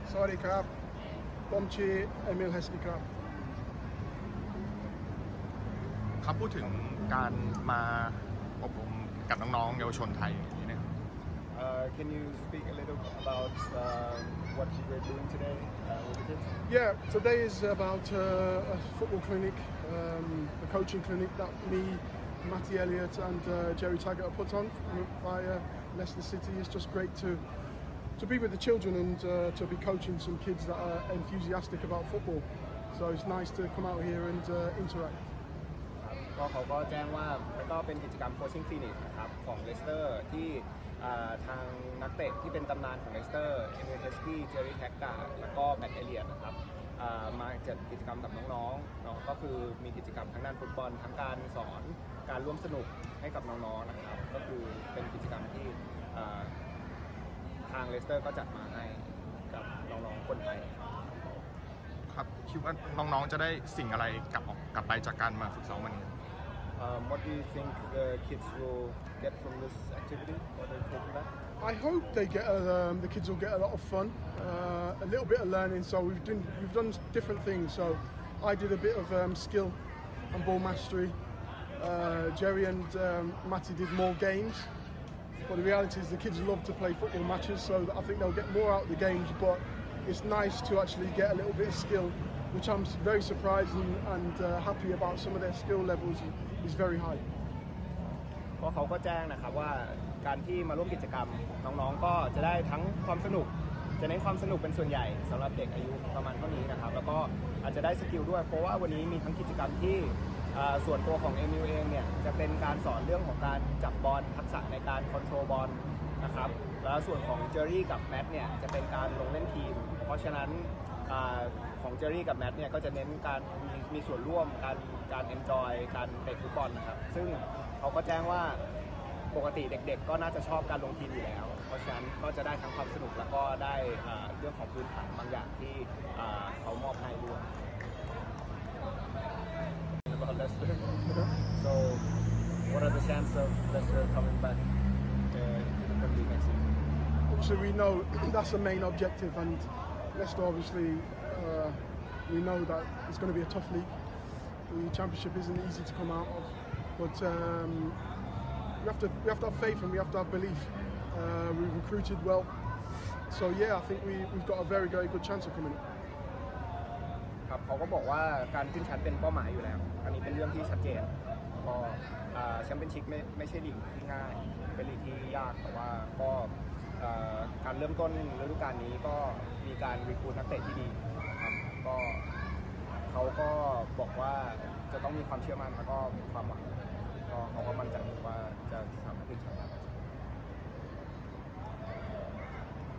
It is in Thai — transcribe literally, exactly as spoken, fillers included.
สวัสดีครับผมชื่อเอมิลเฮสกิครับครับพูดถึงการมาอบรมกับน้องๆเยาวชนไทยนี่นะครับ Uh, can you speak a little about uh, what you were doing today uh, with the kids? Yeah, today is about uh, a football clinic, um, a coaching clinic that me, Matty Elliott and uh, Jerry Taggart have put on via Leicester City. It's just great to to be with the children and uh, to be coaching some kids that are enthusiastic about football. So it's nice to come out here and uh, interact. ก็เขาก็แจ้งว่ามันก็เป็นกิจกรรมโคชชิ่งคลินิกนะครับของเลสเตอร์ที่ทางนักเตะที่เป็นตำนานของเลสเตอร์เอมิล เฮสกี้ เจอร์รี่ แท็กการ์ดแล้วก็แมตต์ เอเลียตนะครับมาจัดกิจกรรมกับน้องๆน้องก็คือมีกิจกรรมทั้งด้านฟุตบอลทั้งการสอนการร่วมสนุกให้กับน้องๆนะครับก็คือเป็นกิจกรรมที่ทางเลสเตอร์ก็จัดมาให้กับน้องๆคนไทยครับคิดว่าน้องๆจะได้สิ่งอะไรกลับออกกลับไปจากการมาฝึกซ้อมวันนี้ Um, what do you think the kids will get from this activity? What they're taking back? I hope they get a, um, the kids will get a lot of fun, uh, a little bit of learning. So we've done we've done different things. So I did a bit of um, skill and ball mastery. Uh, Jerry and um, Matty did more games. But the reality is the kids love to play football matches, so I think they'll get more out of the games. But it's nice to actually get a little bit of skill, which I'm very surprised and, and uh, happy about. Some of their skill levels is very high. ก็เขาก็แจ้งนะครับว่าการที่มาร่วมกิจกรรมน้องๆก็จะได้ทั้งความสนุกจะเน้นความสนุกเป็นส่วนใหญ่สำหรับเด็กอายุประมาณเท่านี้นะครับแล้วก็อาจจะได้สกิลด้วยเพราะว่าวันนี้มีทั้งกิจกรรมที่ส่วนตัวของเอมิลเองเนี่ยจะเป็นการสอนเรื่องของการจับบอลทักษะในการคอนโทรลบอลนะครับแล้วส่วนของเจอรี่กับแมทเนี่ยจะเป็นการลงเล่นทีมเพราะฉะนั้นของเจอรี่กับแมทเนี่ยก็จะเน้นการมีมีส่วนร่วมการการเอนจอยการเตะฟุตบอลนะครับซึ่งเขาก็แจ้งว่าปกติเด็กๆก็น่าจะชอบการลงทีมอยู่แล้วเพราะฉะนั้นก็จะได้ทั้งความสนุกแล้วก็ได้เรื่องของพื้นฐานบางอย่างที่เขามอบให้ด้วย About Leicester. So what are the chances of Leicester coming back uh, into the Premier League next season? Obviously we know that's the main objective, and Leicester obviously uh, we know that it's going to be a tough league. The Championship isn't easy to come out of, but um, we have to we have to have faith and we have to have belief. Uh, we've recruited well, so yeah, I think we we've got a very very good chance of coming up. ครับเขาก็บอกว่าการขึ้นชั้นเป็นเป้าหมายอยู่แล้วอันนี้เป็นเรื่องที่ชัดเจนก็แชมเปี้ยนชิพไม่ไม่ใช่ลีกที่ง่ายเป็นลีกที่ยากแต่ว่าก็การเริ่มต้นฤดูกาลนี้ก็มีการรีครูทนักเตะที่ดีครับก็เขาก็บอกว่าจะต้องมีความเชื่อมั่นแล้วก็มีความหวังก็เขาก็มั่นใจว่าจะสามารถ